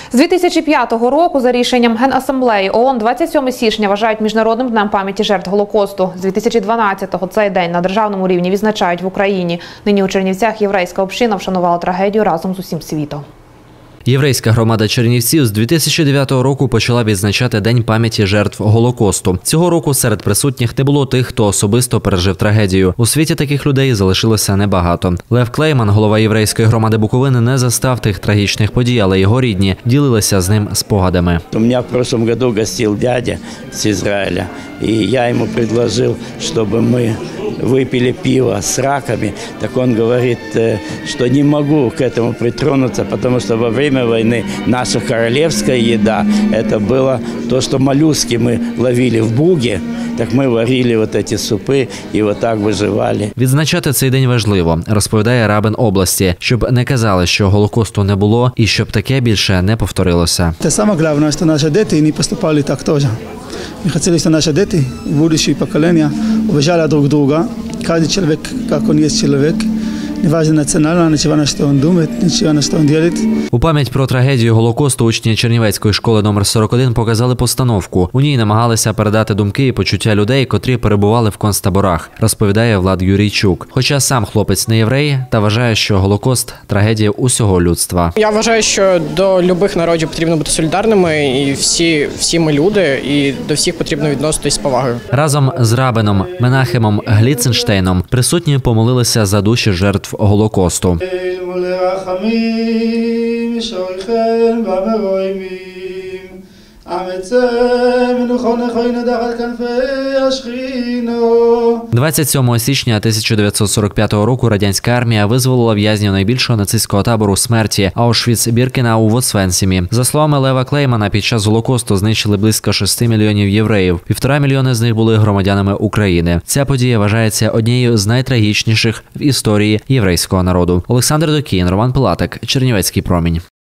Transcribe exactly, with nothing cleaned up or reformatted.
З дві тисячі п'ятого року за рішенням Генасамблеї ООН двадцять сьоме січня вважають Міжнародним днем пам'яті жертв Голокосту. З дві тисячі дванадцятого цей день на державному рівні відзначають в Україні. Нині у Чернівцях єврейська община вшанувала трагедію разом з усім світом. Єврейська громада Чернівців з дві тисячі дев'ятого року почала відзначати День пам'яті жертв Голокосту. Цього року серед присутніх не було тих, хто особисто пережив трагедію. У світі таких людей залишилося небагато. Лев Клейман, голова єврейської громади Буковини, не застав тих трагічних подій, але його рідні ділилися з ним спогадами. У мене в прошлом году гостил дядя з Ізраїля, і я йому предложив, щоб ми выпили пиво с раками, так он говорит, что не могу к этому притронуться, потому что во время войны наша королевская еда, это было то, что моллюски мы ловили в Буге, так ми варили вот эти супи і вот так виживали. Відзначати цей день важливо, розповідає рабин області, щоб не казали, що Голокосту не було і щоб таке більше не повторилося. Те саме головне, що наші діти не поступали так теж. Ми хотіли, щоб наші діти, будущі покоління, уважали друг друга. Кожен чоловік, як він є чоловік. Неважно національно, нічого на що він думає, нічого на що він робить. У пам'ять про трагедію Голокосту учні Чернівецької школи номер сорок один показали постановку. У ній намагалися передати думки і почуття людей, котрі перебували в концтаборах, розповідає Влад Юрійчук. Хоча сам хлопець не єврей, та вважає, що Голокост – трагедія усього людства. Я вважаю, що до любих народів потрібно бути солідарними, і всі, всі ми люди, і до всіх потрібно відноситись з повагою. Разом з рабином Менахемом Гліценштейном присутні помолилися за душі жертв Голокосту. двадцять сьомого січня тисяча дев'ятсот сорок п'ятого року радянська армія визволила в'язнів найбільшого нацистського табору смерті Аушвіц-Біркенау в Освенцімі. За словами Лева Клеймана, під час Голокосту знищили близько шести мільйонів євреїв. Півтора мільйони з них були громадянами України. Ця подія вважається однією з найтрагічніших в історії єврейського народу. Олександр Докін, Роман Пилатик, Чернівецький промінь.